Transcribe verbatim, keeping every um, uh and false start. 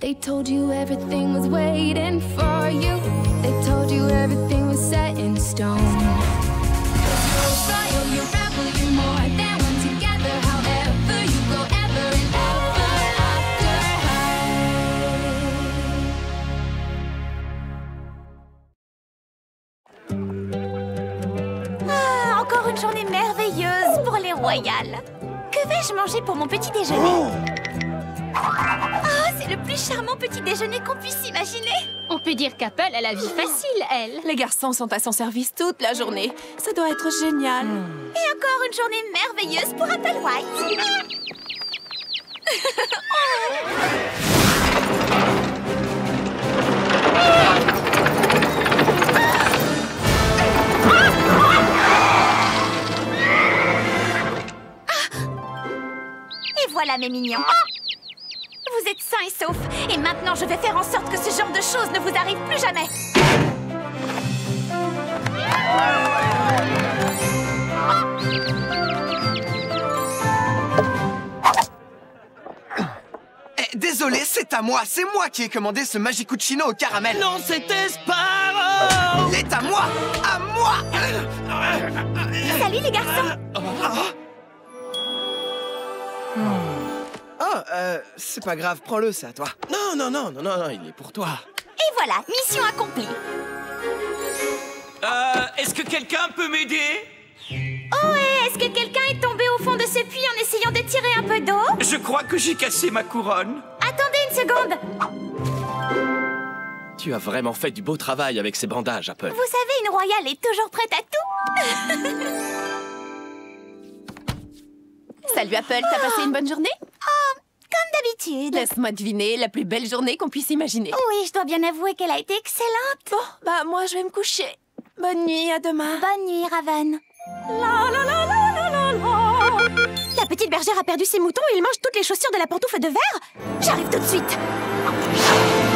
They told you everything was waiting for you. They told you everything was set in stone. You're royal, you rebel, you're more than one together. However you go, ever and ever after high. Ah, encore une journée merveilleuse pour les royales. Que vais-je manger pour mon petit déjeuner? Oh, c'est le plus charmant petit déjeuner qu'on puisse imaginer. On peut dire qu'Apple a la vie facile, elle. Les garçons sont à son service toute la journée. Ça doit être génial. Et encore une journée merveilleuse pour Apple White. Et voilà mes mignons. Vous êtes sains et saufs. Et maintenant, je vais faire en sorte que ce genre de choses ne vous arrive plus jamais. Eh, désolé, c'est à moi. C'est moi qui ai commandé ce Magicuccino au caramel. Non, c'était Sparrow! Il est à moi! À moi! Salut les garçons. Oh, euh, c'est pas grave, prends-le, c'est à toi. Non, non, non, non, non, non, il est pour toi. Et voilà, mission accomplie. Euh, est-ce que quelqu'un peut m'aider? Oh, et est-ce que quelqu'un est tombé au fond de ce puits en essayant de tirer un peu d'eau? Je crois que j'ai cassé ma couronne. Attendez une seconde. Tu as vraiment fait du beau travail avec ces bandages, Apple. Vous savez, une royale est toujours prête à tout. Salut Apple, t'as passé une bonne journée? Oh, comme d'habitude. Laisse-moi deviner, la plus belle journée qu'on puisse imaginer. Oui, je dois bien avouer qu'elle a été excellente. Bon, bah moi je vais me coucher. Bonne nuit, à demain. Bonne nuit, Raven. La la la la la la la. La petite bergère a perdu ses moutons et il mange toutes les chaussures de la pantoufle de verre. J'arrive tout de suite.